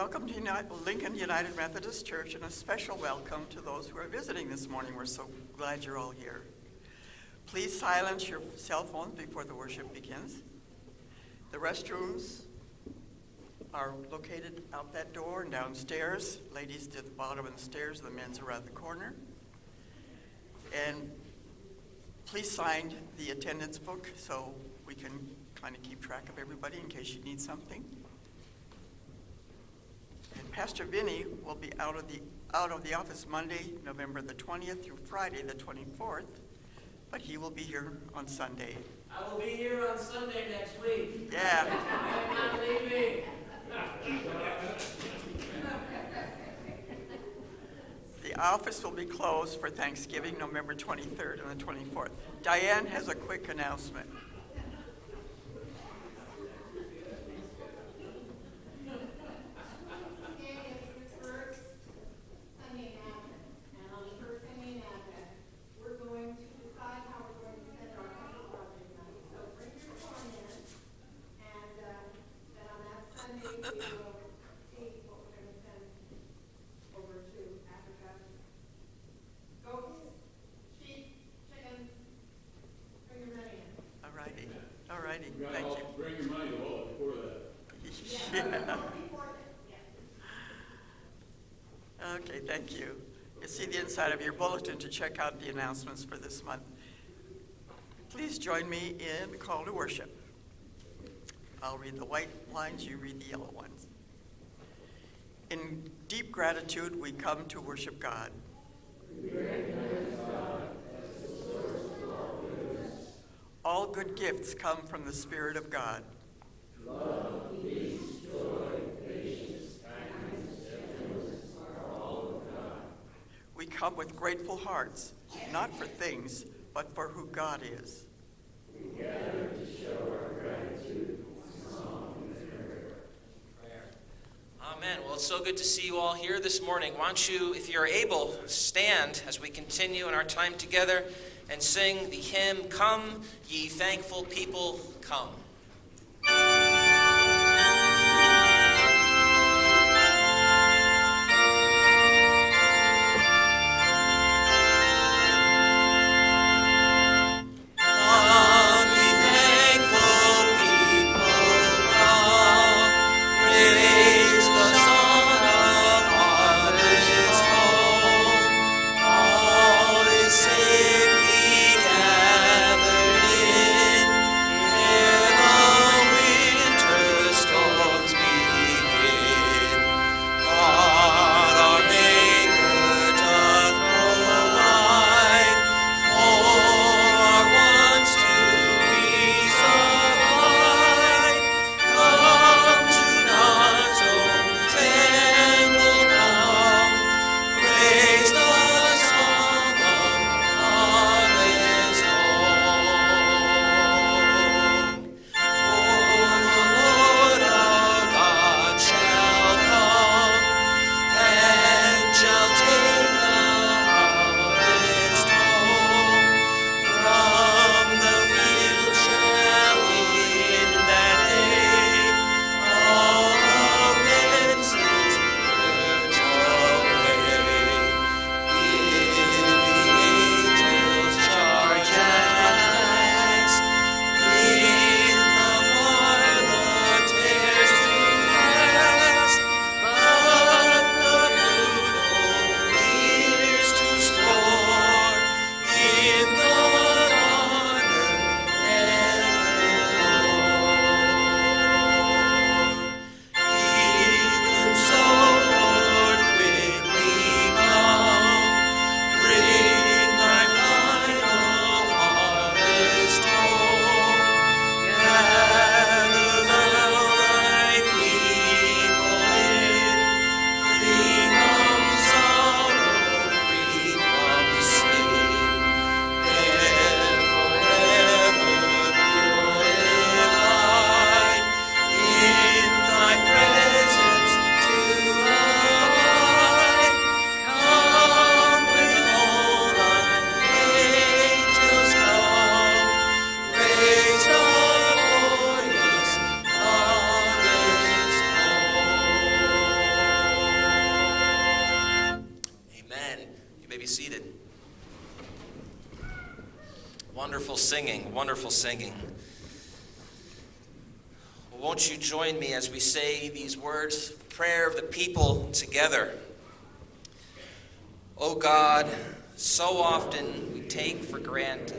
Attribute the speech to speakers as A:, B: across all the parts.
A: Welcome to Lincoln United Methodist Church, and a special welcome to those who are visiting this morning. We're so glad you're all here. Please silence your cell phones before the worship begins. The restrooms are located out that door and downstairs. Ladies to the bottom of the stairs, the men's around the corner. And please sign the attendance book so we can kind of keep track of everybody in case you need something. And Pastor Vinny will be out of the office Monday, November the 20th through Friday the 24th, but he will be here on Sunday.
B: I will be here on Sunday next week.
A: Yeah.
B: I'm not leaving.
A: The office will be closed for Thanksgiving, November 23rd and the 24th. Diane has a quick announcement. Thank you.
C: Bring your money all before that.
A: Yeah. Okay, thank you. You see the inside of your bulletin to check out the announcements for this month. Please join me in the call to worship. I'll read the white lines, you read the yellow ones. In deep gratitude, we come to worship God. All good gifts come from the Spirit of God.
D: Love, peace, joy, patience, kindness, gentleness are all of God.
A: We come with grateful hearts, not for things, but for who God is.
D: We gather to show our gratitude in song and prayer.
B: Amen. Well, it's so good to see you all here this morning. Why don't you, if you're able, stand as we continue in our time together and sing the hymn, Come, Ye Thankful People, Come.
E: Gathered in
B: Wonderful singing, wonderful singing. Well, won't you join me as we say these words, prayer of the people together? Oh God, so often we take for granted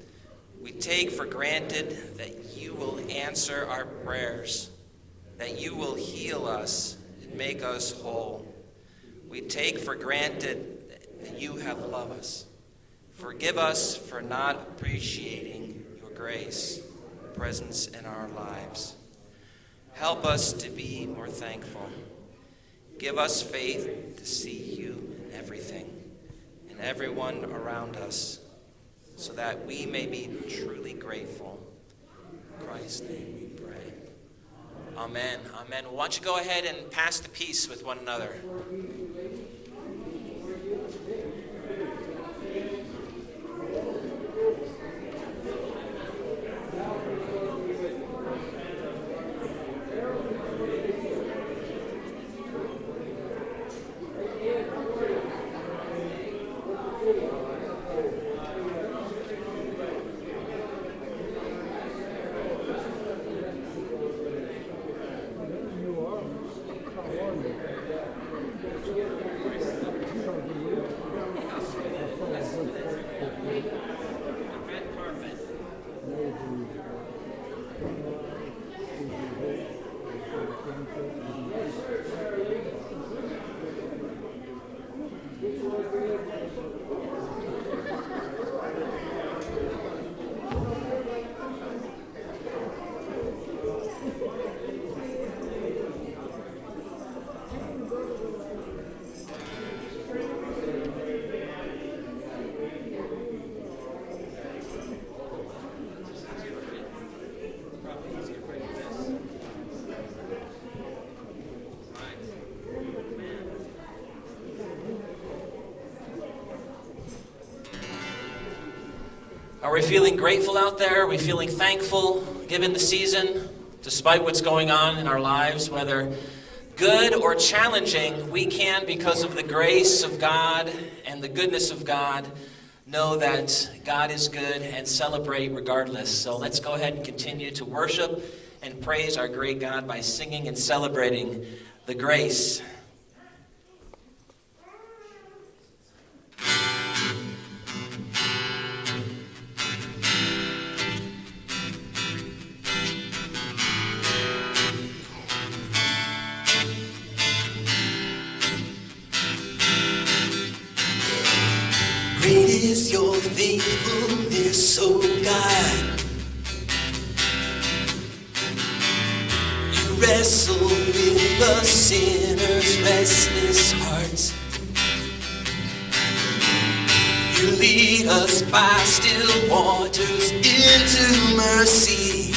B: that you will answer our prayers, that you will heal us and make us whole. We take for granted that you have loved us. Forgive us for not appreciating your grace, presence in our lives. Help us to be more thankful. Give us faith to see you in everything and everyone around us, so that we may be truly grateful. In Christ's name we pray. Amen. Amen. Why don't you go ahead and pass the peace with one another. Are we feeling grateful out there? Are we feeling thankful given the season, despite what's going on in our lives, whether good or challenging? We can, because of the grace of God and the goodness of God, know that God is good and celebrate regardless. So let's go ahead and continue to worship and praise our great God by singing and celebrating the grace.
E: Great is your faithfulness, O God. You wrestle with the sinner's restless heart. You lead us by still waters into mercy,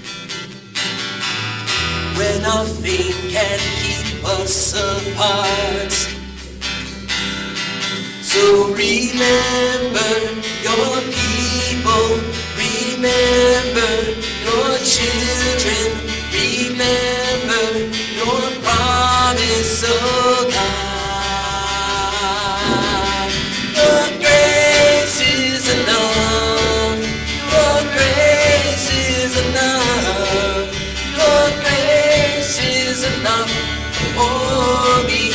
E: where nothing can keep us apart. So remember your people, remember your children, remember your promise, oh God. Your grace is enough, your grace is enough, your grace is enough for me.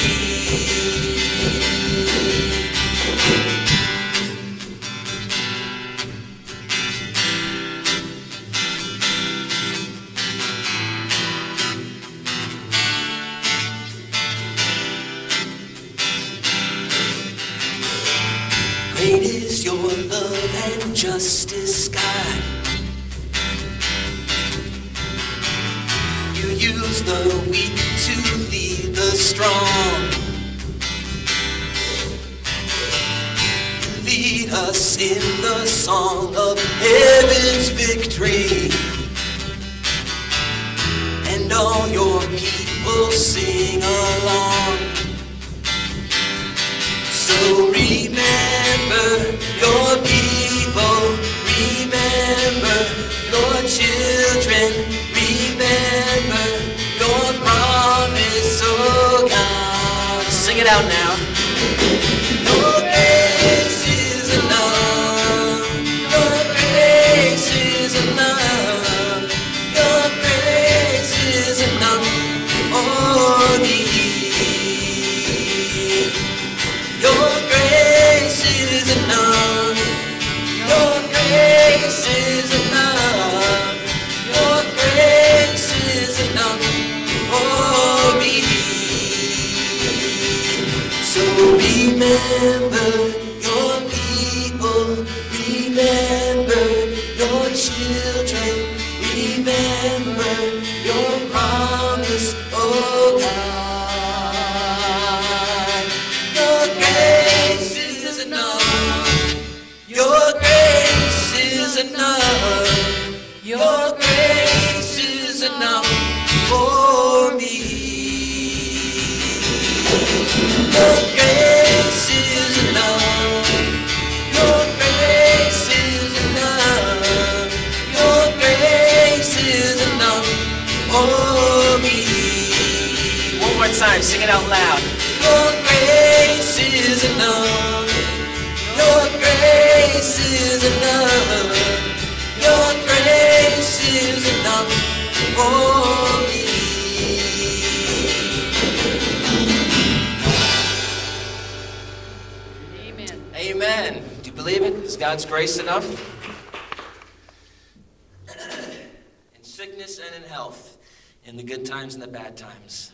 E: Great is your love and justice, God. You use the weak to lead the strong. You lead us in the song of heaven's victory, and all your people sing along. So remember your people, remember your children, remember your promise, oh God. Sing it out now. Your grace is enough, your grace Remember your people, remember your children, remember your promise, oh God. Your grace is enough, your grace is enough, your grace is enough for me. Your grace is enough, your grace is enough, your grace is enough for me.
B: One more time, sing it out loud.
E: Your grace is enough, your grace is enough, your grace is enough for me.
B: Amen. Do you believe it? Is God's grace enough? In sickness and in health, in the good times and the bad times.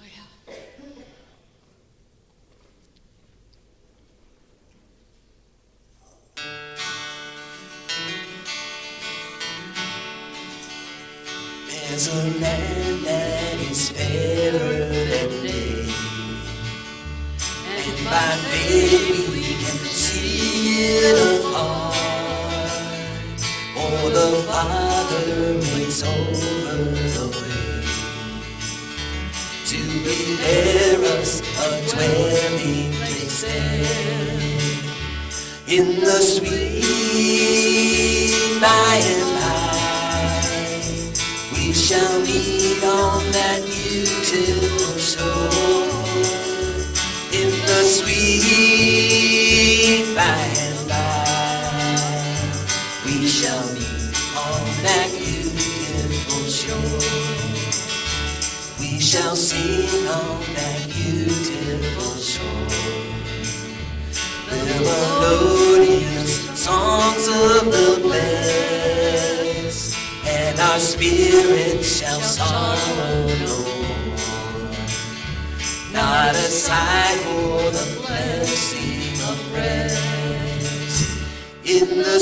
E: There's a land that is fairer than day, and by faith we can see it afar. For the Father makes over the way to prepare us a dwelling place there. In the sweet by and by, we shall meet on that beautiful shore. In the sweet by and by, we shall meet on that beautiful shore. We shall sing on that beautiful shore the melodious songs of the blessed, and our spirit shall sorrow no more. Not a sigh for the blessing of rest. In the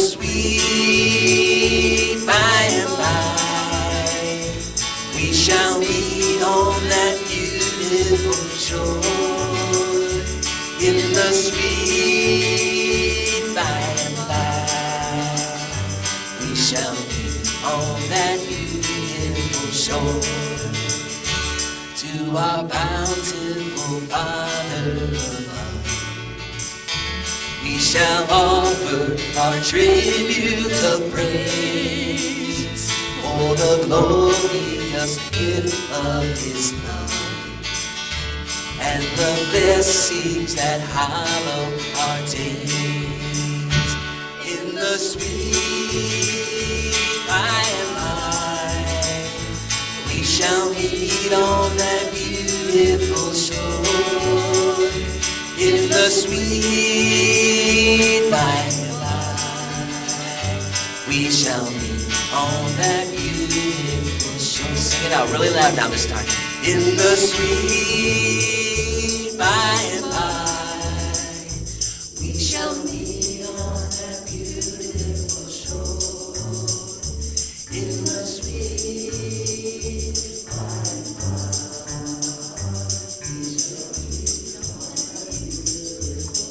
E: sweet by and by, we shall meet on that beautiful shore. In the sweet by and by, we shall meet on that beautiful shore. To our bountiful Father above, we shall offer our tribute of praise for the glorious gift of His love and the blessings that hallow our days. In the sweet by and by, we shall meet on that beautiful shore. In the sweet by and by, we shall meet on that beautiful shore. Sing it out really loud now this time. In the sweet by and by, we shall meet on that beautiful shore. In the sweet by and by, we shall meet on that beautiful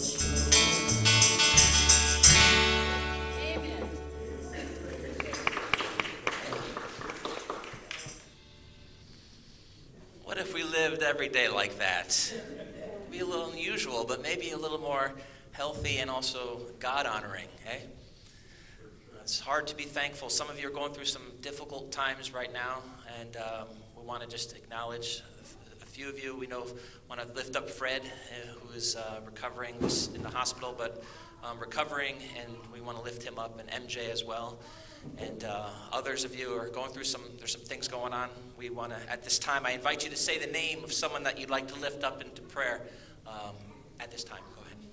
E: shore.
B: What if we lived every day like that? It'd be a little unusual, but maybe a little more healthy and also God-honoring, eh? It's hard to be thankful. Some of you are going through some difficult times right now, and we want to just acknowledge a few of you. We know want to lift up Fred, who is recovering in the hospital, but recovering, and we want to lift him up, and MJ as well. And others of you are going through there's some things going on. We want to, at this time, I invite you to say the name of someone that you'd like to lift up into prayer at this time. Go ahead.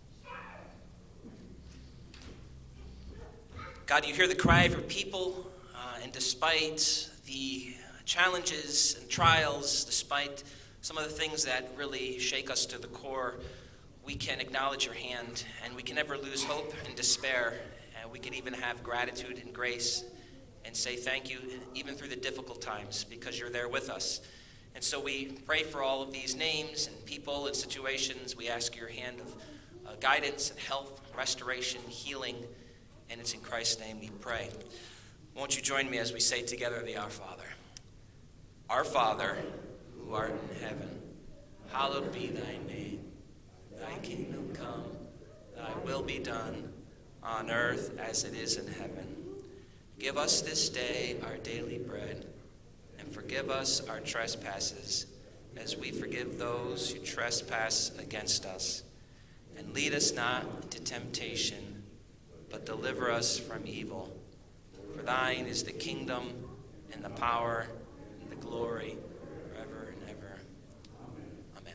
B: God, you hear the cry of your people. And despite the challenges and trials, despite some of the things that really shake us to the core, we can acknowledge your hand, and we can never lose hope and despair. And we can even have gratitude and grace and say thank you even through the difficult times, because you're there with us. And so we pray for all of these names and people and situations. We ask your hand of guidance and help, restoration, healing, and it's in Christ's name we pray. Won't you join me as we say together the Our Father? Our Father, who art in heaven, hallowed be thy name. Thy kingdom come, thy will be done, on earth as it is in heaven. Give us this day our daily bread, and forgive us our trespasses, as we forgive those who trespass against us. And lead us not into temptation, but deliver us from evil. For thine is the kingdom, and the power, and the glory, forever and ever. Amen.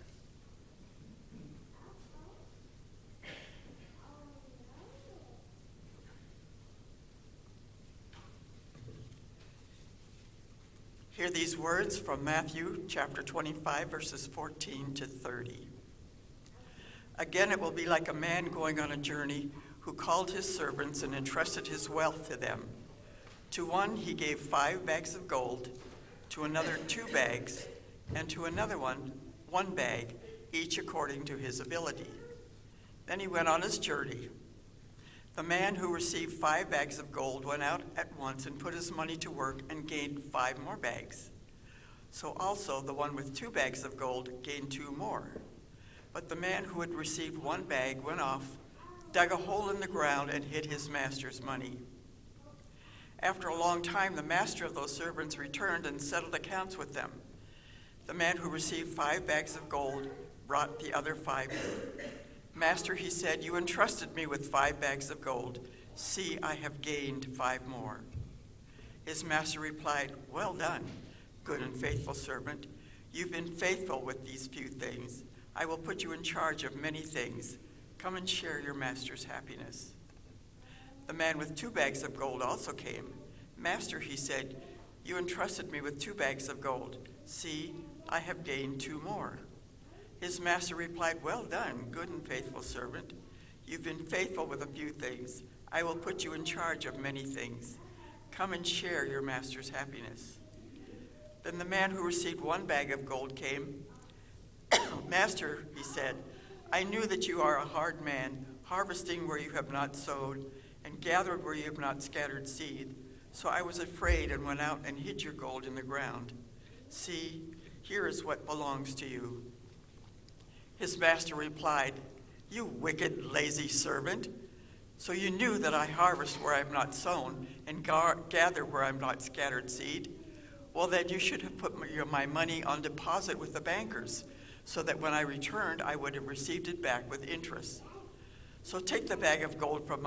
A: Hear these words from Matthew chapter 25, verses 14 to 30. Again, it will be like a man going on a journey who called his servants and entrusted his wealth to them. To one he gave 5 bags of gold, to another 2 bags, and to another 1 bag, each according to his ability. Then he went on his journey. The man who received 5 bags of gold went out at once and put his money to work and gained 5 more bags. So also the one with 2 bags of gold gained 2 more. But the man who had received 1 bag went off, dug a hole in the ground, and hid his master's money. After a long time, the master of those servants returned and settled accounts with them. The man who received 5 bags of gold brought the other 5. Master, he said, you entrusted me with 5 bags of gold. See, I have gained 5 more. His master replied, well done, good and faithful servant. You've been faithful with these few things. I will put you in charge of many things. Come and share your master's happiness. The man with 2 bags of gold also came. Master, he said, you entrusted me with 2 bags of gold. See, I have gained 2 more. His master replied, well done, good and faithful servant. You've been faithful with a few things. I will put you in charge of many things. Come and share your master's happiness. Then the man who received 1 bag of gold came. Master, he said, I knew that you are a hard man, harvesting where you have not sowed, and gathered where you have not scattered seed. So I was afraid and went out and hid your gold in the ground. See, here is what belongs to you. His master replied, you wicked, lazy servant. So you knew that I harvest where I have not sown, and gather where I have not scattered seed? Well, then you should have put my money on deposit with the bankers, so that when I returned, I would have received it back with interest. So take the bag of gold from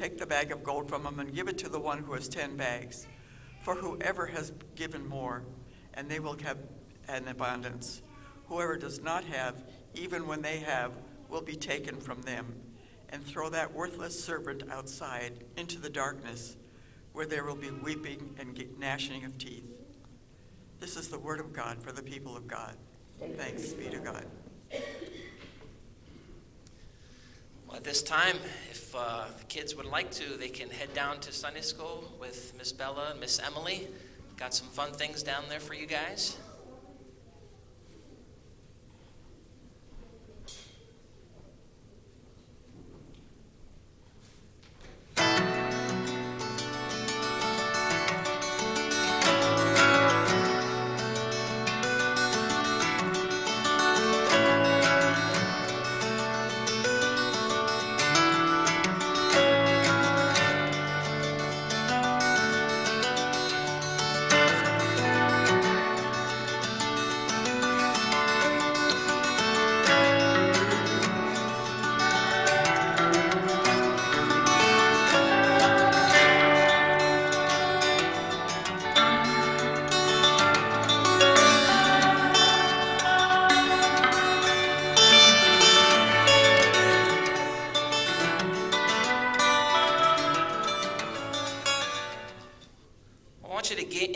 A: him and give it to the one who has 10 bags. For whoever has given more, and they will have an abundance. Whoever does not have, even when they have, will be taken from them. And throw that worthless servant outside into the darkness, where there will be weeping and gnashing of teeth. This is the word of God for the people of God. Thanks be to God.
B: Well, at this time, if the kids would like to, they can head down to Sunday school with Miss Bella and Miss Emily. Got some fun things down there for you guys.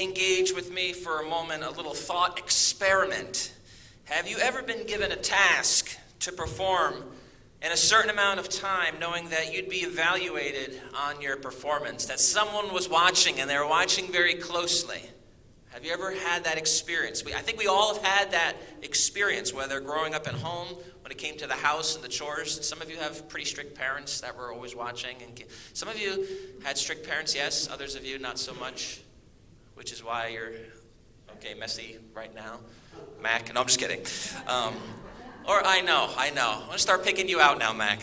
B: engage with me for a moment, a little thought experiment. Have you ever been given a task to perform in a certain amount of time, knowing that you'd be evaluated on your performance, that someone was watching and they were watching very closely? Have you ever had that experience? I think we all have had that experience, whether growing up at home, when it came to the house and the chores. Some of you have pretty strict parents that were always watching. And some of you had strict parents, yes. Others of you, not so much, which is why you're, messy right now. Mac, no, I'm just kidding. Or I know. I'm going to start picking you out now, Mac.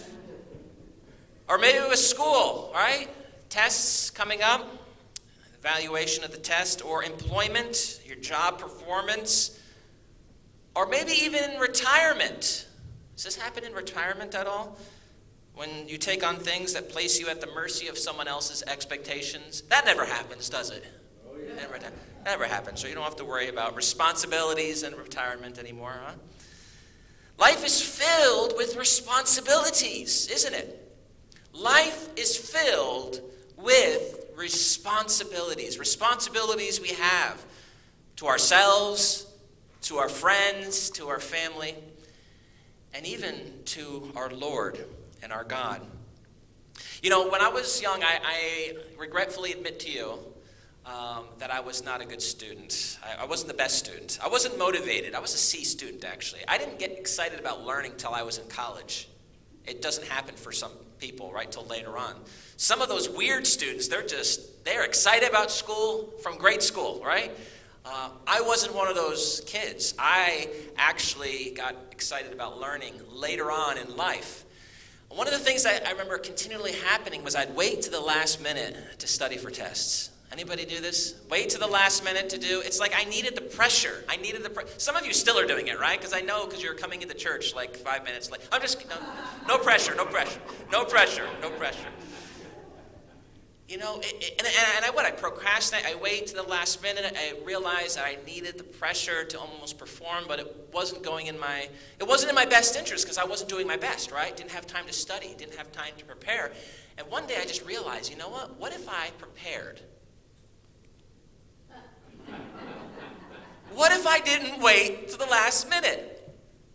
B: Or maybe it was school, right? Tests coming up, evaluation of the test, or employment, your job performance, or maybe even retirement. Does this happen in retirement at all? When you take on things that place you at the mercy of someone else's expectations? That never happens, does it?
C: Oh, yeah.
B: Never happens, so you don't have to worry about responsibilities and retirement anymore, huh? Life is filled with responsibilities, isn't it? Life is filled with responsibilities. Responsibilities we have to ourselves, to our friends, to our family, and even to our Lord and our God. You know, when I was young, I regretfully admit to you that I was not a good student. I wasn't the best student. I wasn't motivated. I was a C student, actually. I didn't get excited about learning till I was in college. It doesn't happen for some people, right, till later on. Some of those weird students, they're excited about school from grade school, right? I wasn't one of those kids. I actually got excited about learning later on in life. One of the things that I remember continually happening was I'd wait to the last minute to study for tests. Anybody do this? Wait to the last minute to do. It's like I needed the pressure. Some of you still are doing it, right? Because I know, because you're coming into church like 5 minutes late. No pressure. You know, I procrastinate. I wait to the last minute. I realized that I needed the pressure to almost perform, but it wasn't in my best interest because I wasn't doing my best, right? Didn't have time to study, didn't have time to prepare. And one day I just realized, you know what? What if I prepared? What if I didn't wait to the last minute?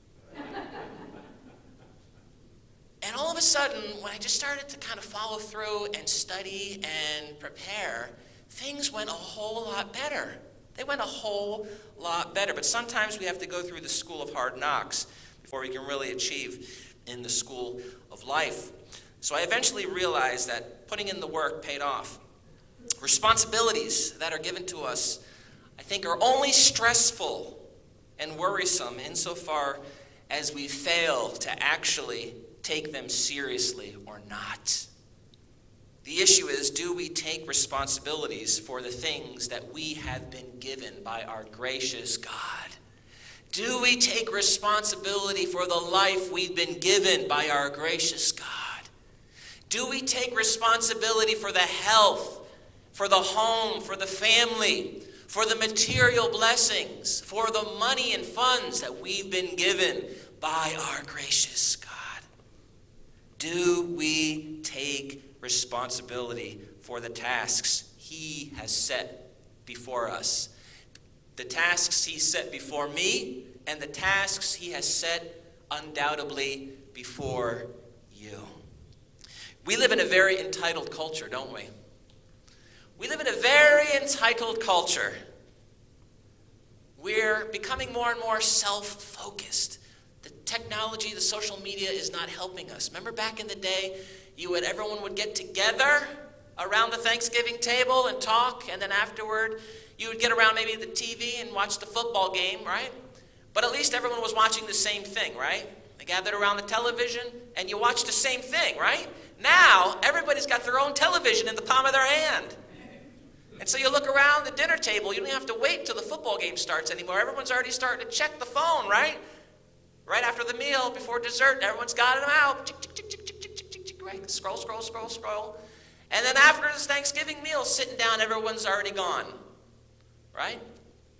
B: And all of a sudden, when I just started to kind of follow through and study and prepare, things went a whole lot better. They went a whole lot better. But sometimes we have to go through the school of hard knocks before we can really achieve in the school of life. So I eventually realized that putting in the work paid off. Responsibilities that are given to us, I think, are only stressful and worrisome insofar as we fail to actually take them seriously or not. The issue is, do we take responsibilities for the things that we have been given by our gracious God? Do we take responsibility for the life we've been given by our gracious God? Do we take responsibility for the health, for the home, for the family, for the material blessings, for the money and funds that we've been given by our gracious God? Do we take responsibility for the tasks He has set before us? The tasks He set before me and the tasks He has set undoubtedly before you. We live in a very entitled culture, don't we? We live in a very entitled culture. We're becoming more and more self-focused. The technology, the social media is not helping us. Remember back in the day, everyone would get together around the Thanksgiving table and talk, and then afterward, you would get around maybe the TV and watch the football game, right? But at least everyone was watching the same thing, right? They gathered around the television, and you watched the same thing, right? Now, everybody's got their own television in the palm of their hand. And so you look around the dinner table, you don't have to wait till the football game starts anymore. Everyone's already starting to check the phone, right? Right after the meal, before dessert, everyone's got them out. Right? Scroll. And then after this Thanksgiving meal, sitting down, everyone's already gone. Right?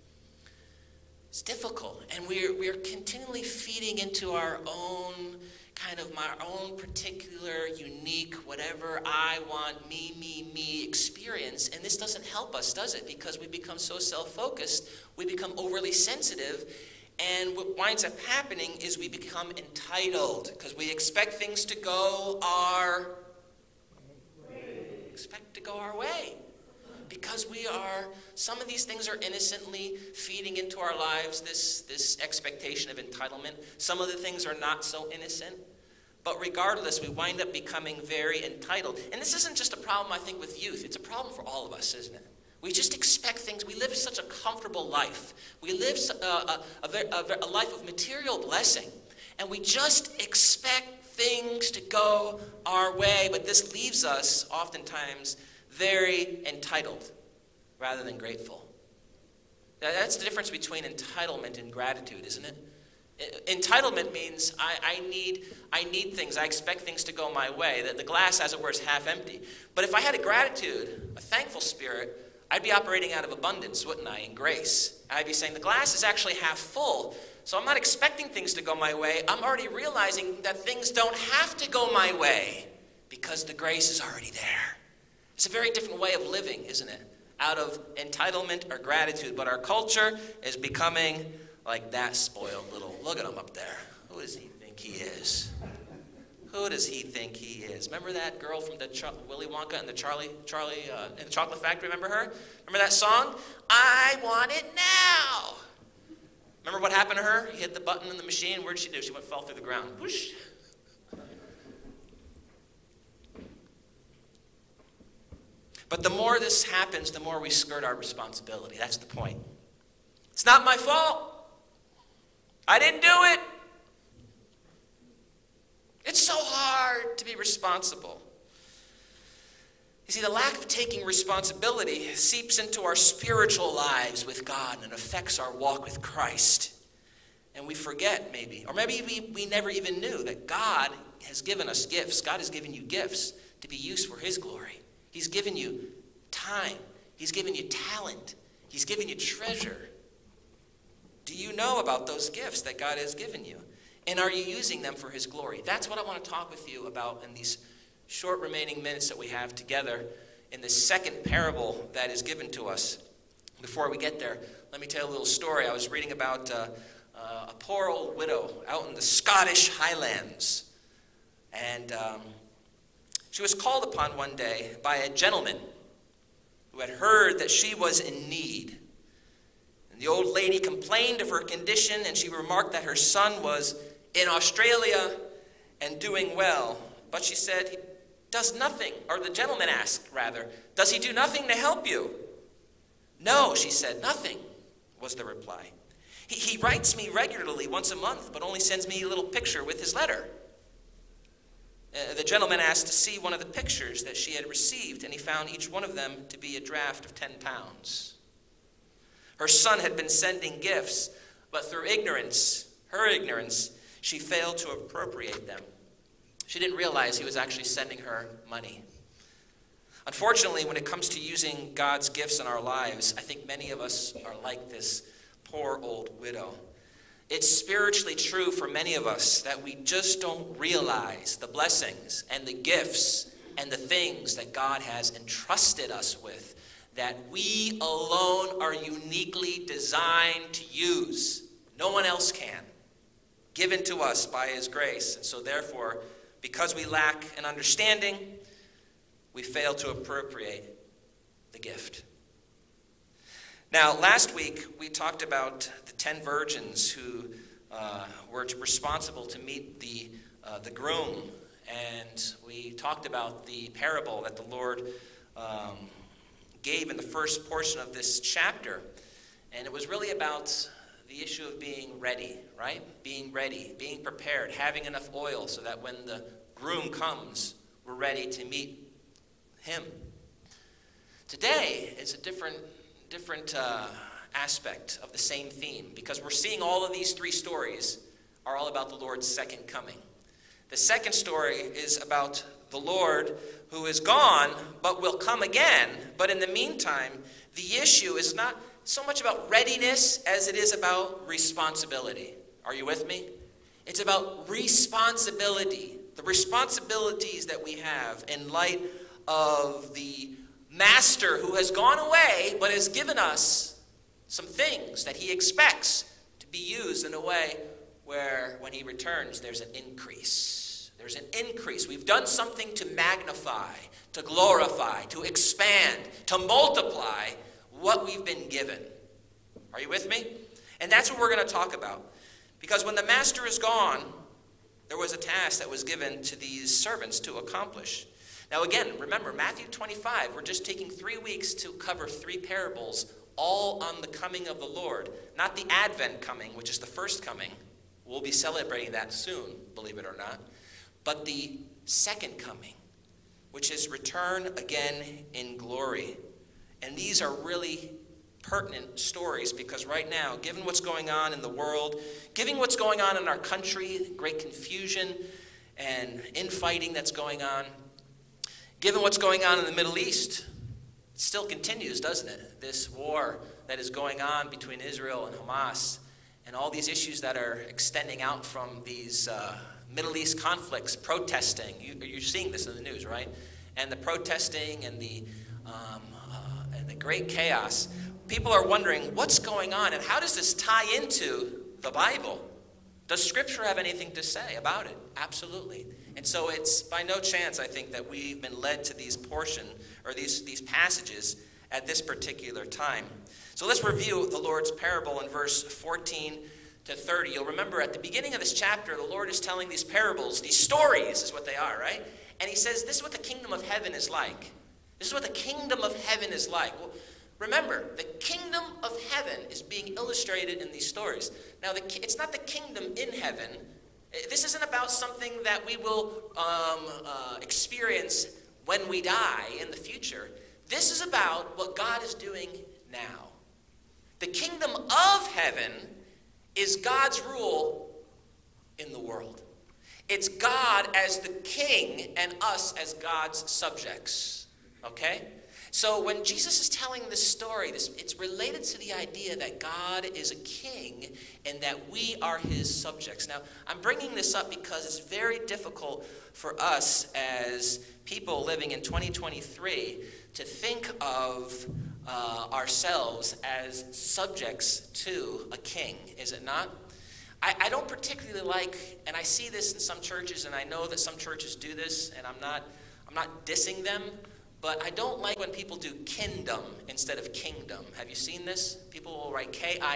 B: It's difficult. And we're continually feeding into our own kind of my own particular, unique, whatever I want, me experience. And this doesn't help us, does it? Because we become so self-focused, we become overly sensitive, and what winds up happening is we become entitled because we expect things to go our way. Because some of these things are innocently feeding into our lives this expectation of entitlement. Some of the things are not so innocent. But regardless, we wind up becoming very entitled. And this isn't just a problem, I think, with youth. It's a problem for all of us, isn't it? We just expect things. We live such a comfortable life. We live a life of material blessing. And we just expect things to go our way. But this leaves us, oftentimes, very entitled rather than grateful. That's the difference between entitlement and gratitude, isn't it? Entitlement means I need things. I expect things to go my way. That the glass, as it were, is half empty. But if I had a gratitude, a thankful spirit, I'd be operating out of abundance, wouldn't I, in grace? I'd be saying the glass is actually half full. So I'm not expecting things to go my way. I'm already realizing that things don't have to go my way because the grace is already there. It's a very different way of living, isn't it? Out of entitlement or gratitude. But our culture is becoming like that spoiled little, look at him up there. Who does he think he is? Who does he think he is? Remember that girl from the Willy Wonka and the Charlie in the Chocolate Factory? Remember her? Remember that song? I want it now. Remember what happened to her? He hit the button in the machine. What did she do? She fell through the ground. Whoosh. But the more this happens, the more we skirt our responsibility. That's the point. It's not my fault. I didn't do it. It's so hard to be responsible. You see, the lack of taking responsibility seeps into our spiritual lives with God and affects our walk with Christ. And we forget maybe, or maybe we never even knew that God has given us gifts. God has given you gifts to be used for His glory. He's given you time. He's given you talent. He's given you treasure. Do you know about those gifts that God has given you? And are you using them for His glory? That's what I want to talk with you about in these short remaining minutes that we have together in the second parable that is given to us. Before we get there, let me tell you a little story. I was reading about a poor old widow out in the Scottish Highlands. And she was called upon one day by a gentleman who had heard that she was in need. And the old lady complained of her condition, and she remarked that her son was in Australia and doing well. But she said, he does nothing, or the gentleman asked, rather, does he do nothing to help you? No, she said, nothing, was the reply. He writes me regularly once a month, but only sends me a little picture with his letter. The gentleman asked to see one of the pictures that she had received, and he found each one of them to be a draft of 10 pounds. Her son had been sending gifts, but through ignorance, her ignorance, she failed to appropriate them. She didn't realize he was actually sending her money. Unfortunately, when it comes to using God's gifts in our lives, I think many of us are like this poor old widow. It's spiritually true for many of us that we just don't realize the blessings and the gifts and the things that God has entrusted us with, that we alone are uniquely designed to use. No one else can. Given to us by His grace. And so therefore, because we lack an understanding, we fail to appropriate the gift. Now, last week, we talked about the 10 virgins who were responsible to meet the groom. And we talked about the parable that the Lord gave in the first portion of this chapter. And it was really about the issue of being ready, right? Being ready, being prepared, having enough oil so that when the groom comes, we're ready to meet him. Today is a different aspect of the same theme, because we're seeing all of these three stories are all about the Lord's second coming. The second story is about the Lord who is gone but will come again. But in the meantime, the issue is not so much about readiness as it is about responsibility. Are you with me? It's about responsibility, the responsibilities that we have in light of the master who has gone away but has given us some things that he expects to be used in a way where when he returns there's an increase. There's an increase. We've done something to magnify, to glorify, to expand, to multiply what we've been given. Are you with me? And that's what we're going to talk about. Because when the master is gone, there was a task that was given to these servants to accomplish. Now again, remember, Matthew 25, we're just taking 3 weeks to cover 3 parables, all on the coming of the Lord. Not the Advent coming, which is the first coming. We'll be celebrating that soon, believe it or not. But the second coming, which is return again in glory. And these are really pertinent stories because right now, given what's going on in the world, given what's going on in our country, great confusion and infighting that's going on, given what's going on in the Middle East, it still continues, doesn't it? This war that is going on between Israel and Hamas and all these issues that are extending out from these Middle East conflicts, protesting. You're seeing this in the news, right? And the protesting and the great chaos. People are wondering what's going on and how does this tie into the Bible? Does Scripture have anything to say about it? Absolutely. And so it's by no chance, I think, that we've been led to these these passages at this particular time. So let's review the Lord's parable in verse 14 to 30. You'll remember at the beginning of this chapter, the Lord is telling these parables, these stories is what they are, right? And he says, this is what the kingdom of heaven is like. This is what the kingdom of heaven is like. Well, remember, the kingdom of heaven is being illustrated in these stories. Now, it's not the kingdom in heaven. This isn't about something that we will experience when we die in the future. This is about what God is doing now. The kingdom of heaven is God's rule in the world. It's God as the king and us as God's subjects. Okay? So when Jesus is telling this story, it's related to the idea that God is a king and that we are his subjects. Now, I'm bringing this up because it's very difficult for us as people living in 2023 to think of ourselves as subjects to a king, is it not? I don't particularly like, and I see this in some churches, and I know that some churches do this, and I'm not dissing them, but I don't like when people do kingdom instead of kingdom. Have you seen this? People will write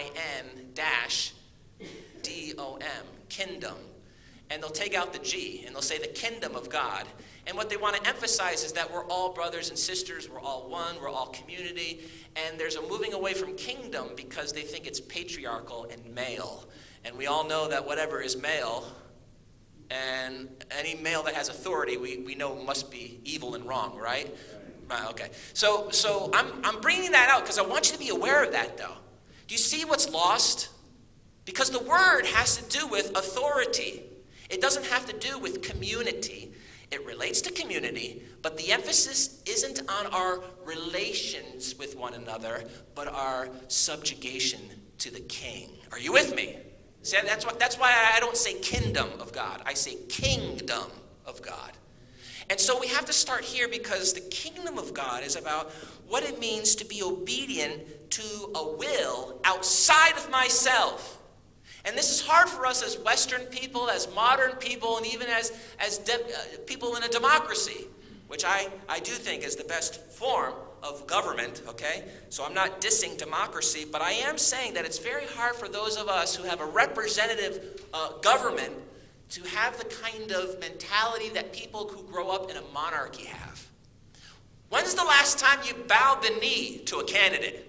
B: K-I-N-D-O-M, kingdom. And they'll take out the G, and they'll say the kingdom of God. And what they want to emphasize is that we're all brothers and sisters, we're all one, we're all community. And there's a moving away from kingdom because they think it's patriarchal and male. And we all know that whatever is male, and any male that has authority, we know must be evil and wrong, right? Right, okay. So I'm bringing that out because I want you to be aware of that, though. Do you see what's lost? Because the word has to do with authority. It doesn't have to do with community. It relates to community, but the emphasis isn't on our relations with one another, but our subjugation to the king. Are you with me? See, that's why I don't say kingdom of God. I say kingdom of God. And so we have to start here because the kingdom of God is about what it means to be obedient to a will outside of myself. And this is hard for us as Western people, as modern people, and even as people in a democracy, which I do think is the best form of government, okay? So I'm not dissing democracy, but I am saying that it's very hard for those of us who have a representative government to have the kind of mentality that people who grow up in a monarchy have. When's the last time you bowed the knee to a candidate?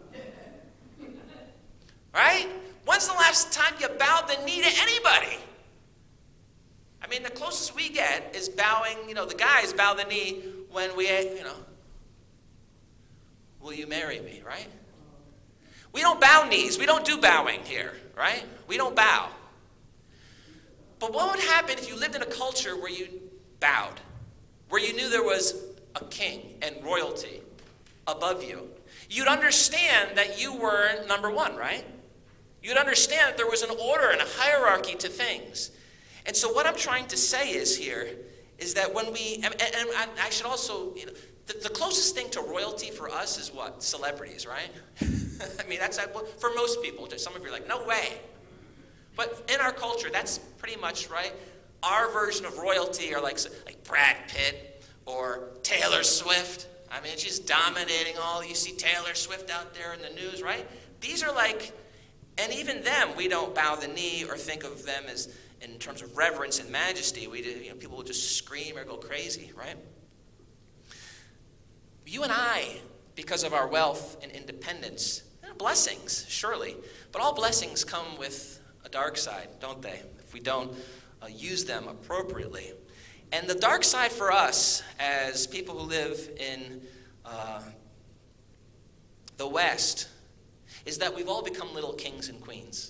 B: Right? When's the last time you bowed the knee to anybody? I mean, the closest we get is bowing, the guys bow the knee when we, will you marry me, right? We don't bow knees. We don't do bowing here, right? We don't bow. But what would happen if you lived in a culture where you bowed, where you knew there was a king and royalty above you? You'd understand that you were number one, right? You'd understand that there was an order and a hierarchy to things. And so what I'm trying to say is that when we, and I should also, the closest thing to royalty for us is what? Celebrities, right? I mean, that's for most people. Some of you are like, no way. But in our culture, that's pretty much, right? Our version of royalty are like Brad Pitt or Taylor Swift. I mean, she's dominating all. You see Taylor Swift out there in the news, right? These are like, and even them, we don't bow the knee or think of them as in terms of reverence and majesty. People will just scream or go crazy, right? You and I, because of our wealth and independence, they're blessings, surely, but all blessings come with a dark side, don't they? If we don't use them appropriately. And the dark side for us, as people who live in the West, is that we've all become little kings and queens.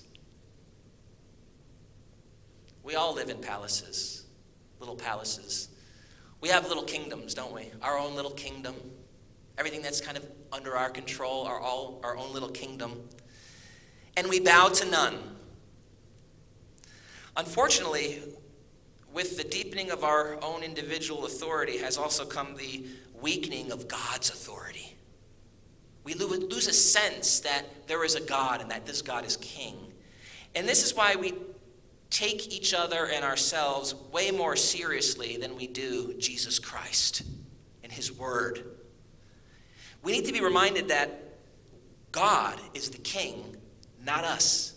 B: We all live in palaces, little palaces. We have little kingdoms, don't we? Our own little kingdom. Everything that's kind of under our control, our own little kingdom. And we bow to none. Unfortunately, with the deepening of our own individual authority has also come the weakening of God's authority. We lose a sense that there is a God and that this God is king. And this is why we take each other and ourselves way more seriously than we do Jesus Christ and his word. We need to be reminded that God is the king, not us.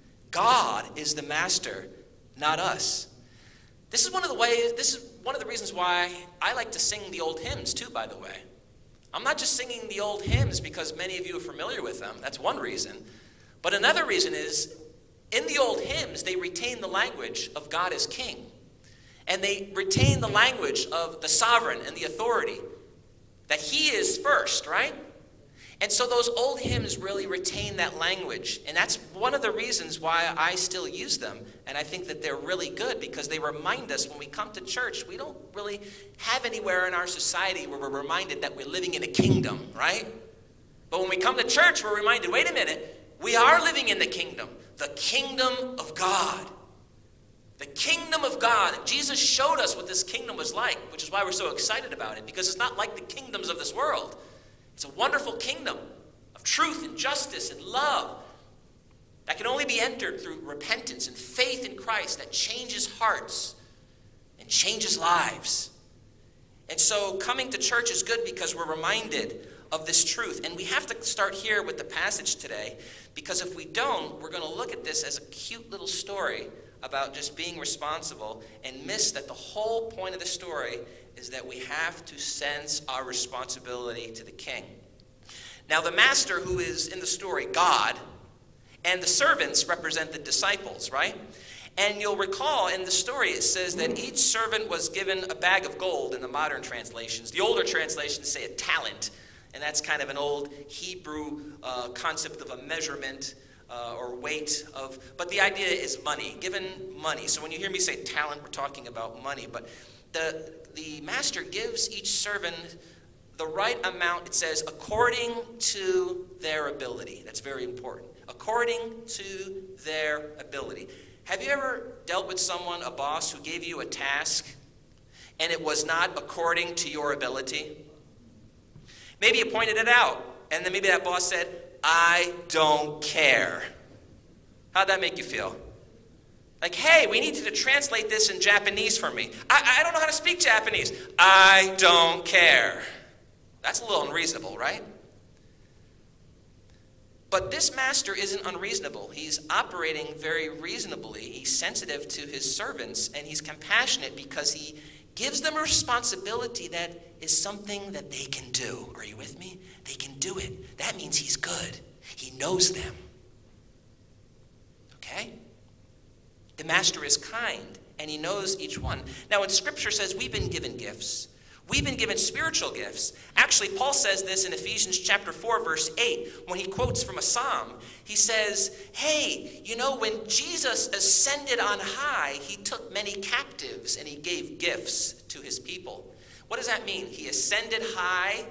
B: God is the master, not us. This is one of the reasons why I like to sing the old hymns too, by the way. I'm not just singing the old hymns because many of you are familiar with them. That's one reason. But another reason is, in the old hymns, they retain the language of God as king. And they retain the language of the sovereign and the authority. That he is first, right? And so those old hymns really retain that language. And that's one of the reasons why I still use them. And I think that they're really good because they remind us when we come to church, we don't really have anywhere in our society where we're reminded that we're living in a kingdom, right? But when we come to church, we're reminded, wait a minute, we are living in the kingdom of God. The kingdom of God. And Jesus showed us what this kingdom was like, which is why we're so excited about it, because it's not like the kingdoms of this world. It's a wonderful kingdom of truth and justice and love that can only be entered through repentance and faith in Christ that changes hearts and changes lives. And so coming to church is good because we're reminded of this truth. And we have to start here with the passage today, because if we don't, we're going to look at this as a cute little story about just being responsible and miss that the whole point of the story is that we have to sense our responsibility to the king. Now, the master, who is in the story God, and the servants represent the disciples, right? And you'll recall in the story it says that each servant was given a bag of gold in the modern translations. The older translations say a talent, and that's kind of an old Hebrew concept of a measurement or weight of, but the idea is money, given money. So when you hear me say talent, we're talking about money. But the master gives each servant the right amount, it says, according to their ability. That's very important. According to their ability. Have you ever dealt with someone, a boss, who gave you a task and it was not according to your ability? Maybe you pointed it out, and then maybe that boss said, I don't care. How'd that make you feel? Like, hey, we need you to translate this in Japanese for me. I don't know how to speak Japanese. I don't care. That's a little unreasonable, right? But this master isn't unreasonable. He's operating very reasonably. He's sensitive to his servants, and he's compassionate because he gives them a responsibility that is something that they can do. Are you with me? They can do it. That means he's good. He knows them. Okay? The master is kind, and he knows each one. Now, when Scripture says we've been given gifts, we've been given spiritual gifts. Actually, Paul says this in Ephesians chapter 4, verse 8, when he quotes from a psalm. He says, hey, you know, when Jesus ascended on high, he took many captives and he gave gifts to his people. What does that mean? He ascended high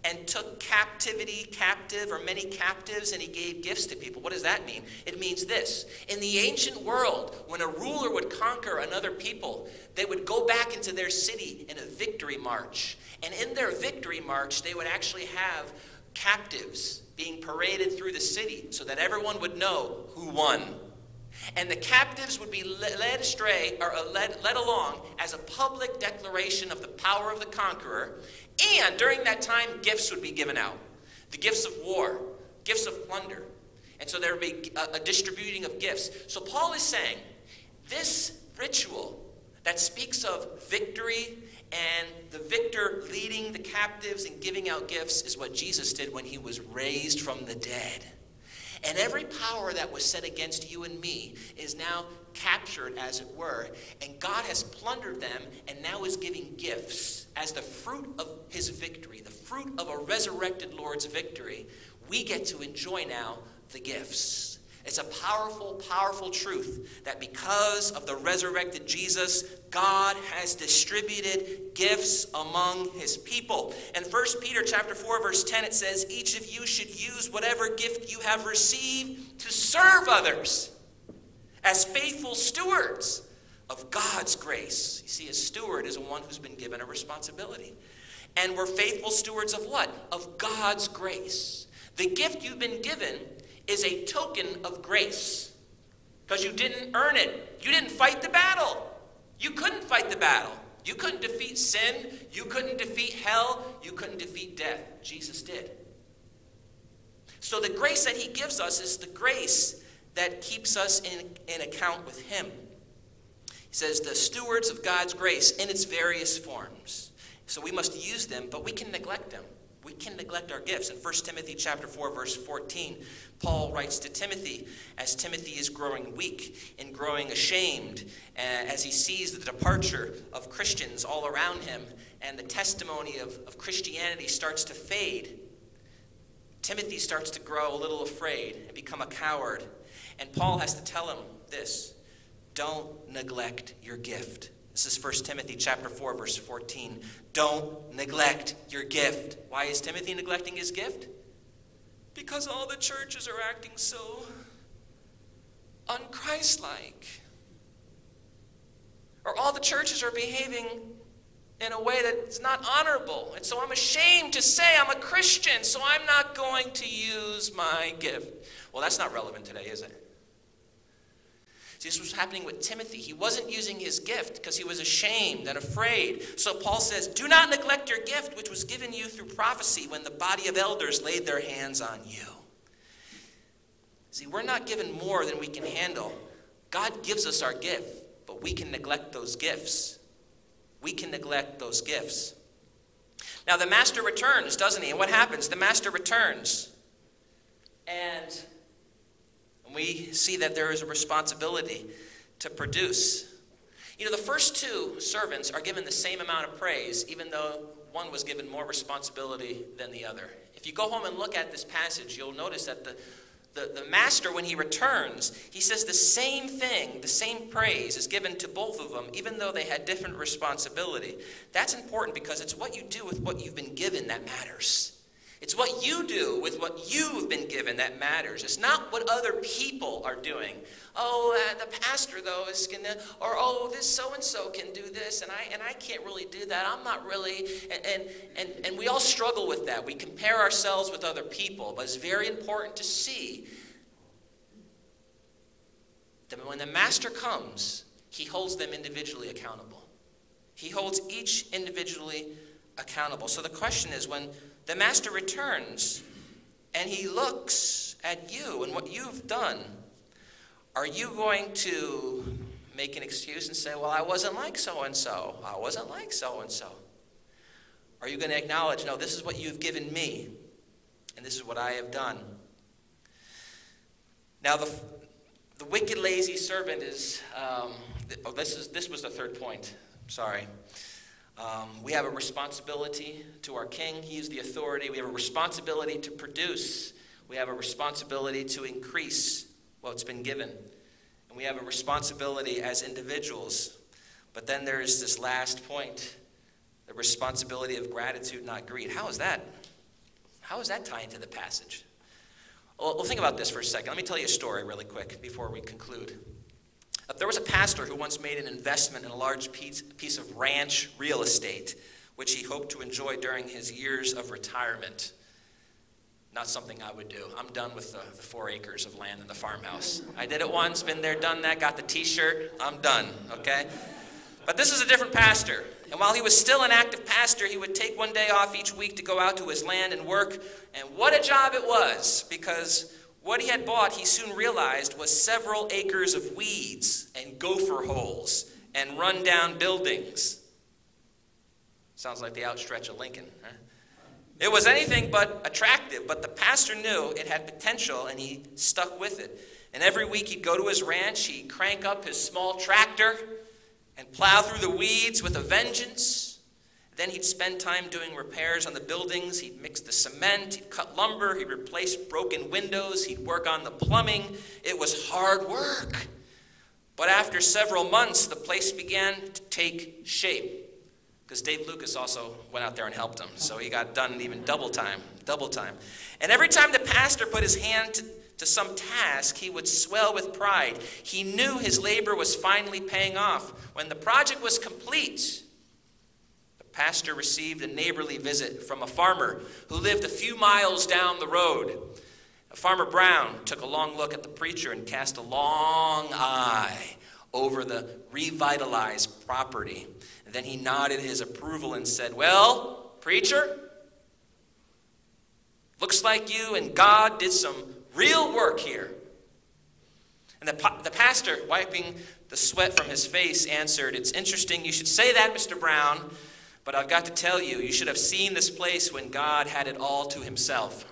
B: and took captive, or many captives, and he gave gifts to people. What does that mean? It means this. In the ancient world, when a ruler would conquer another people, they would go back into their city in a victory march. And in their victory march, they would actually have captives being paraded through the city so that everyone would know who won. And the captives would be led astray, or led along as a public declaration of the power of the conqueror. And during that time, gifts would be given out. The gifts of war, gifts of plunder. And so there would be a distributing of gifts. So Paul is saying, this ritual that speaks of victory and the victor leading the captives and giving out gifts is what Jesus did when he was raised from the dead. And every power that was set against you and me is now captured, as it were. And God has plundered them and now is giving gifts as the fruit of his victory, the fruit of a resurrected Lord's victory. We get to enjoy now the gifts. It's a powerful, powerful truth that because of the resurrected Jesus, God has distributed gifts among his people. In 1 Peter chapter 4, verse 10, it says, each of you should use whatever gift you have received to serve others as faithful stewards of God's grace. You see, a steward is one who's been given a responsibility. And we're faithful stewards of what? Of God's grace. The gift you've been given is a token of grace because you didn't earn it. You didn't fight the battle. You couldn't fight the battle. You couldn't defeat sin. You couldn't defeat hell. You couldn't defeat death. Jesus did. So the grace that he gives us is the grace that keeps us in account with him. He says the stewards of God's grace in its various forms. So we must use them, but we can neglect them. We can neglect our gifts. In 1 Timothy chapter 4, verse 14, Paul writes to Timothy, as Timothy is growing weak and growing ashamed, as he sees the departure of Christians all around him, and the testimony of Christianity starts to fade. Timothy starts to grow a little afraid and become a coward. And Paul has to tell him this: don't neglect your gift. This is 1 Timothy chapter 4, verse 14. Don't neglect your gift. Why is Timothy neglecting his gift? Because all the churches are acting so unchristlike. Or all the churches are behaving in a way that's not honorable. And so I'm ashamed to say I'm a Christian, so I'm not going to use my gift. Well, that's not relevant today, is it? This was happening with Timothy. He wasn't using his gift because he was ashamed and afraid. So Paul says, do not neglect your gift, which was given you through prophecy when the body of elders laid their hands on you. See, we're not given more than we can handle. God gives us our gift, but we can neglect those gifts. We can neglect those gifts. Now the master returns, doesn't he? And what happens? The master returns. And we see that there is a responsibility to produce. You know, the first two servants are given the same amount of praise, even though one was given more responsibility than the other. If you go home and look at this passage, you'll notice that the master, when he returns, he says the same thing, the same praise is given to both of them, even though they had different responsibility. That's important because it's what you do with what you've been given that matters. It's what you do with what you've been given that matters. It's not what other people are doing. Oh, the pastor, though, is going to, or oh, this so-and-so can do this, and I can't really do that. I'm not really, and we all struggle with that. We compare ourselves with other people, but it's very important to see that when the master comes, he holds them individually accountable. He holds each individually accountable. So the question is, when the master returns and he looks at you and what you've done, are you going to make an excuse and say, well, I wasn't like so-and-so. I wasn't like so-and-so. Are you going to acknowledge, no, this is what you've given me, and this is what I have done? Now, the wicked, lazy servant is, this was the third point. Sorry. We have a responsibility to our king. He is the authority. We have a responsibility to produce. We have a responsibility to increase what's been given. And we have a responsibility as individuals. But then there is this last point, the responsibility of gratitude, not greed. How is that? How does that tie into the passage? Well, think about this for a second. Let me tell you a story really quick before we conclude. There was a pastor who once made an investment in a large piece of ranch real estate, which he hoped to enjoy during his years of retirement. Not something I would do. I'm done with the 4 acres of land in the farmhouse. I did it once, been there, done that, got the t-shirt, I'm done, okay? But this is a different pastor. And while he was still an active pastor, he would take one day off each week to go out to his land and work. And what a job it was, because what he had bought, he soon realized, was several acres of weeds and gopher holes and run-down buildings. Sounds like the outstretch of Lincoln, huh? It was anything but attractive, but the pastor knew it had potential, and he stuck with it. And every week he'd go to his ranch, he'd crank up his small tractor and plow through the weeds with a vengeance. Then he'd spend time doing repairs on the buildings. He'd mix the cement, he'd cut lumber, he'd replace broken windows, he'd work on the plumbing. It was hard work. But after several months, the place began to take shape, because Dave Lucas also went out there and helped him. So he got done even double time. And every time the pastor put his hand to some task, he would swell with pride. He knew his labor was finally paying off. When the project was complete, the pastor received a neighborly visit from a farmer who lived a few miles down the road. Farmer Brown took a long look at the preacher and cast a long eye over the revitalized property. Then he nodded his approval and said, "Well, preacher, looks like you and God did some real work here." And the pastor, wiping the sweat from his face, answered, "It's interesting you should say that, Mr. Brown, but I've got to tell you, you should have seen this place when God had it all to himself."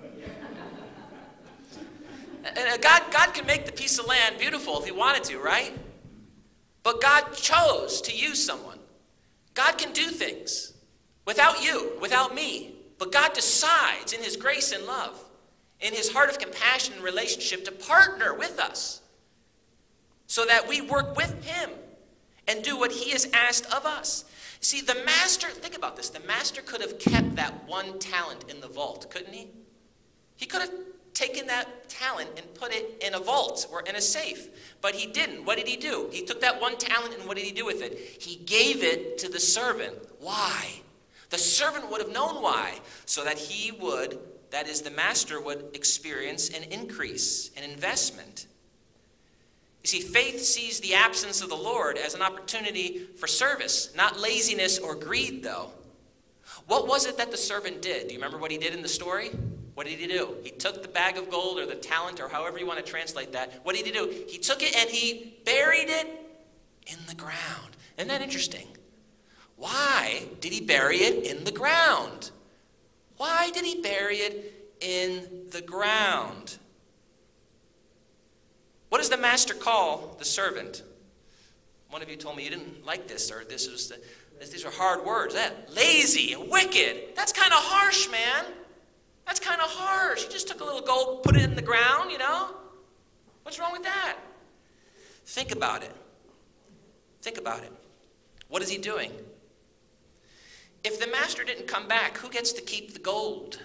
B: And God can make the piece of land beautiful if he wanted to, right? But God chose to use someone. God can do things without you, without me. But God decides in his grace and love, in his heart of compassion and relationship, to partner with us so that we work with him and do what he has asked of us. See, the master, think about this, the master could have kept that one talent in the vault, couldn't he? He could have taken that talent and put it in a vault or in a safe. But he didn't. What did he do? He took that one talent, and what did he do with it? He gave it to the servant. Why? The servant would have known why. So that he would, that is, the master would experience an increase, an investment. You see, faith sees the absence of the Lord as an opportunity for service, not laziness or greed, though. What was it that the servant did? Do you remember what he did in the story? What did he do? He took the bag of gold or the talent or however you want to translate that. What did he do? He took it and he buried it in the ground. Isn't that interesting? Why did he bury it in the ground? Why did he bury it in the ground? What does the master call the servant? One of you told me you didn't like this, or these are hard words. Lazy and wicked. That's kind of harsh, man. That's kind of harsh. You just took a little gold, put it in the ground, you know? What's wrong with that? Think about it. Think about it. What is he doing? If the master didn't come back, who gets to keep the gold?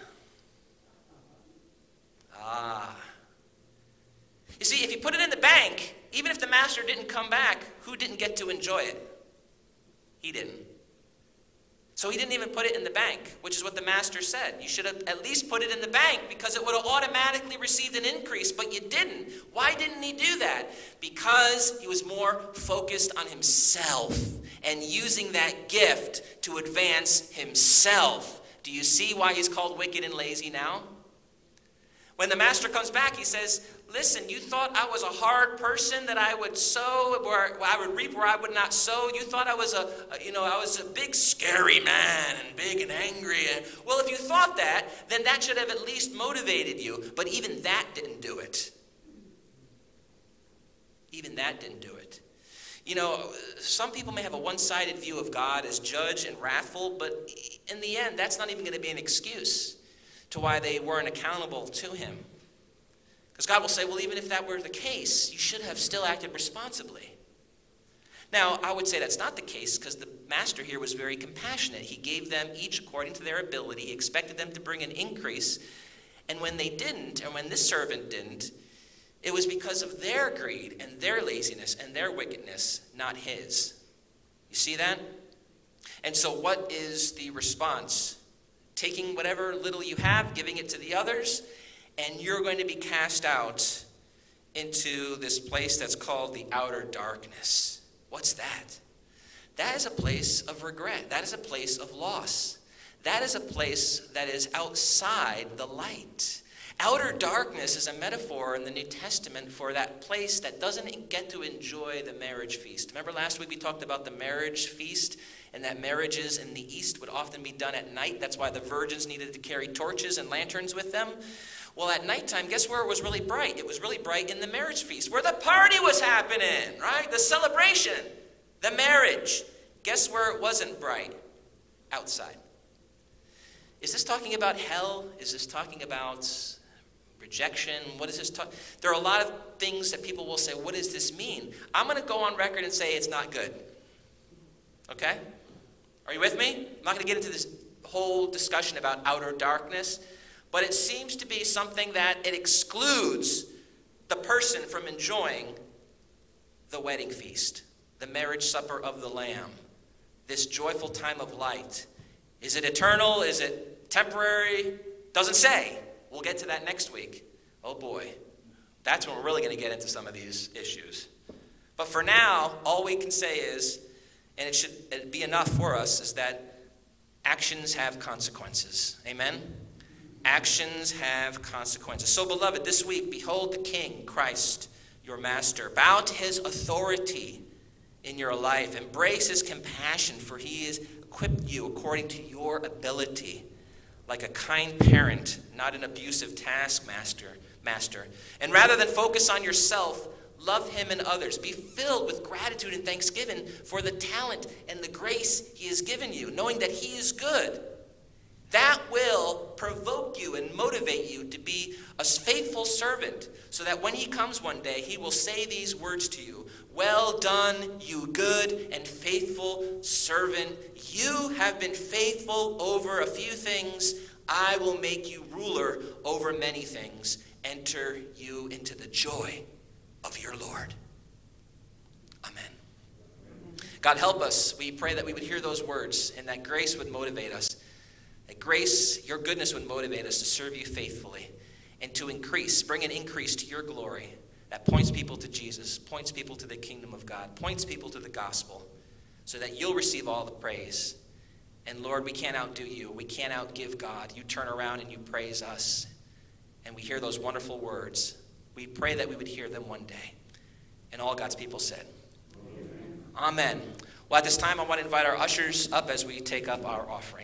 B: You see, if you put it in the bank, even if the master didn't come back, who didn't get to enjoy it? He didn't. So he didn't even put it in the bank, which is what the master said. You should have at least put it in the bank because it would have automatically received an increase, but you didn't. Why didn't he do that? Because he was more focused on himself and using that gift to advance himself. Do you see why he's called wicked and lazy now? When the master comes back, he says, "Listen, you thought I was a hard person, that I would sow where I would reap where I would not sow. You thought I was a big scary man and big and angry. Well, if you thought that, then that should have at least motivated you. But even that didn't do it. Even that didn't do it. You know, some people may have a one-sided view of God as judge and wrathful, but in the end, that's not even going to be an excuse to why they weren't accountable to him. Because God will say, well, even if that were the case, you should have still acted responsibly. Now, I would say that's not the case because the master here was very compassionate. He gave them each according to their ability. He expected them to bring an increase. And when they didn't, and when this servant didn't, it was because of their greed and their laziness and their wickedness, not his. You see that? And so what is the response? Taking whatever little you have, giving it to the others, and you're going to be cast out into this place that's called the outer darkness. What's that? That is a place of regret. That is a place of loss. That is a place that is outside the light. Outer darkness is a metaphor in the New Testament for that place that doesn't get to enjoy the marriage feast. Remember last week we talked about the marriage feast, and that marriages in the East would often be done at night. That's why the virgins needed to carry torches and lanterns with them. Well, at nighttime, guess where it was really bright? It was really bright in the marriage feast, where the party was happening, right? The celebration, the marriage. Guess where it wasn't bright? Outside. Is this talking about hell? Is this talking about rejection? What is this talk? There are a lot of things that people will say, what does this mean? I'm going to go on record and say it's not good. Okay? Are you with me? I'm not going to get into this whole discussion about outer darkness. But it seems to be something that it excludes the person from enjoying the wedding feast, the marriage supper of the Lamb, this joyful time of light. Is it eternal? Is it temporary? Doesn't say. We'll get to that next week. Oh boy, that's when we're really going to get into some of these issues. But for now, all we can say is, and it should be enough for us, is that actions have consequences. Amen? Actions have consequences. So, beloved, this week, behold the King, Christ, your Master. Bow to his authority in your life. Embrace his compassion, for he has equipped you according to your ability, like a kind parent, not an abusive taskmaster. And rather than focus on yourself, love him and others. Be filled with gratitude and thanksgiving for the talent and the grace he has given you, knowing that he is good. That will provoke you and motivate you to be a faithful servant, so that when he comes one day, he will say these words to you. Well done, you good and faithful servant. You have been faithful over a few things. I will make you ruler over many things. Enter you into the joy of your Lord. Amen. God, help us. We pray that we would hear those words and that grace would motivate us. That grace, your goodness would motivate us to serve you faithfully and to increase, bring an increase to your glory that points people to Jesus, points people to the kingdom of God, points people to the gospel, so that you'll receive all the praise. And Lord, we can't outdo you. We can't outgive God. You turn around and you praise us, and we hear those wonderful words. We pray that we would hear them one day. And all God's people said, Amen. Well, at this time, I want to invite our ushers up as we take up our offering.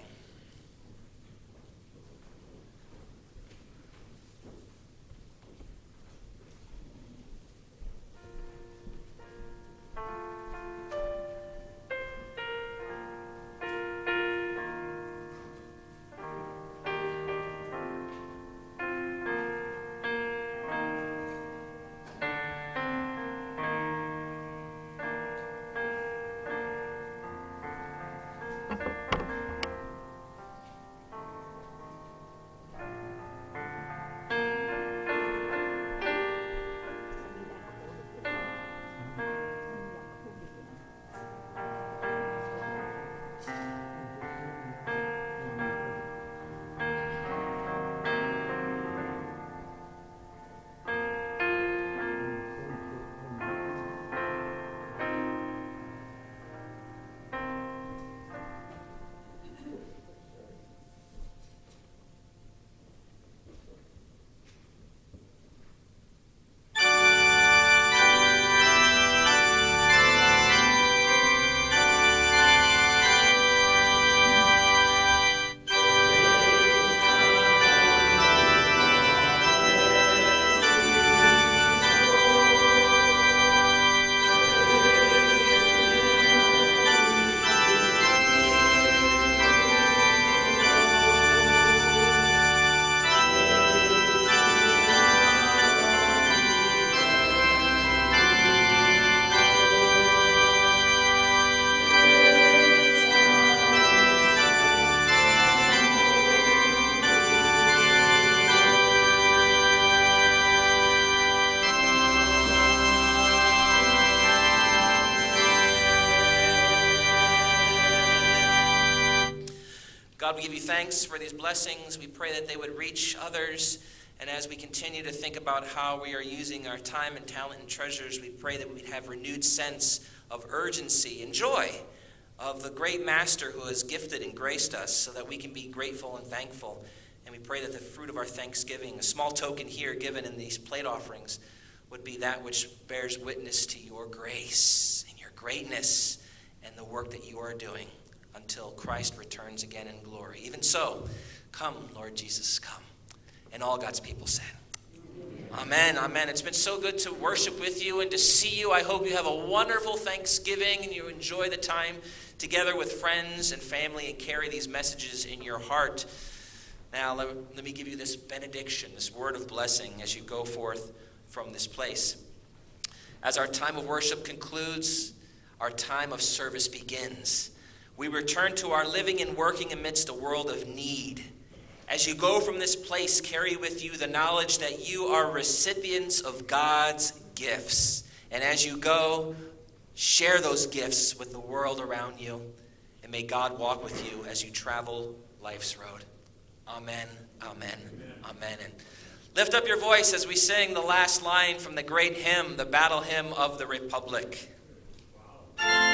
B: God, we give you thanks for these blessings. We pray that they would reach others. And as we continue to think about how we are using our time and talent and treasures, we pray that we'd have renewed sense of urgency and joy of the great Master who has gifted and graced us so that we can be grateful and thankful. And we pray that the fruit of our thanksgiving, a small token here given in these plate offerings, would be that which bears witness to your grace and your greatness and the work that you are doing until Christ returns again in glory. Even so, come, Lord Jesus, come. And all God's people said, amen, amen. It's been so good to worship with you and to see you. I hope you have a wonderful Thanksgiving and you enjoy the time together with friends and family and carry these messages in your heart. Now, let me give you this benediction, this word of blessing as you go forth from this place. As our time of worship concludes, our time of service begins. We return to our living and working amidst a world of need. As you go from this place, carry with you the knowledge that you are recipients of God's gifts. And as you go, share those gifts with the world around you. And may God walk with you as you travel life's road. Amen, amen, amen. And lift up your voice as we sing the last line from the great hymn, the Battle Hymn of the Republic.
C: Wow.